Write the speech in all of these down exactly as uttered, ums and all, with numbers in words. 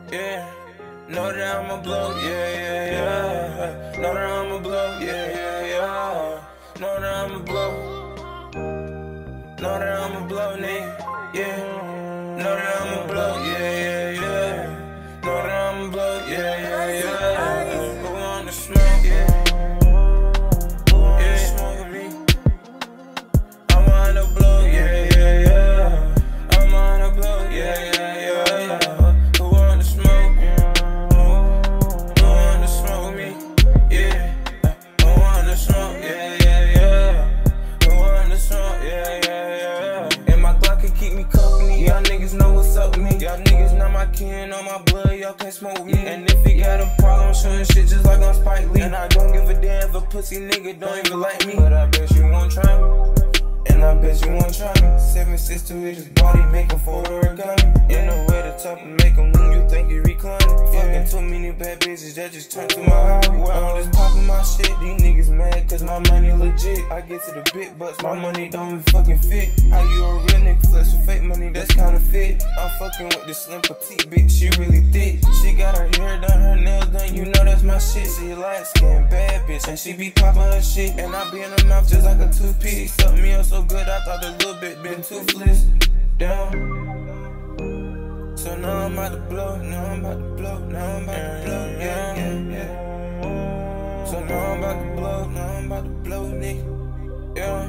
yeah. Know that I'ma blow, yeah, yeah, yeah. Know that I'ma blow, yeah, yeah, yeah. Know that I'ma blow. Know that I'ma blow, nigga, yeah. Know that I'ma blow, yeah, yeah, yeah. Know that I'ma blow, yeah, yeah, yeah. Who wanna smoke, yeah. Who wanna smoke with me? I wanna blow, yeah, yeah, yeah. I wanna blow, yeah, yeah, yeah. Who wanna smoke? Who wanna smoke with me? Yeah. Who wanna smoke? Yeah, yeah, yeah. Who wanna smoke? Yeah, yeah, yeah. And my Glock can keep me company. Y'all niggas know what's up with me. Y'all niggas not my kin, on my blood. Y'all can't smoke with me. And if you got a problem, I'm showing shit just like on Spike Lee. And I don't give a damn if a pussy nigga don't even like me. But I bet you won't try me. And I bet you won't try me. Seven six two with his body, make him fold origami. In the way the top and make him lean, you think you reclining. Yeah. Fucking too many bad bitches that just turned to my hobby. I'm just popping my shit, these niggas mad cause my money legit. I get to the big bucks, my money don't even fucking fit. How you a real nigga flex with fake money, that's counterfeit. I'm fucking with this slim petite bitch, she really thick. She got her hair done, her nails done, you know that's my shit. She a light skin, bad bitch, and she be popping her shit. And I be in her mouth just like a two-piece. Suck me up so good, I thought a little bit been toothless. Down. So now I'm about to blow, now I'm about to blow, now I'm about to blow, yeah, yeah, yeah. So now I'm about to blow, now I'm about to blow, nigga, yeah.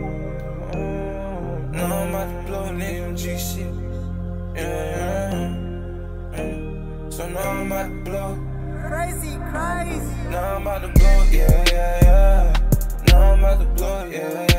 Now I'm about to blow, nigga, on G shit, yeah, yeah. So now I'm about to blow. Crazy, crazy. Now I'm about to blow, yeah, yeah, yeah. Now I'm about to blow, yeah, yeah.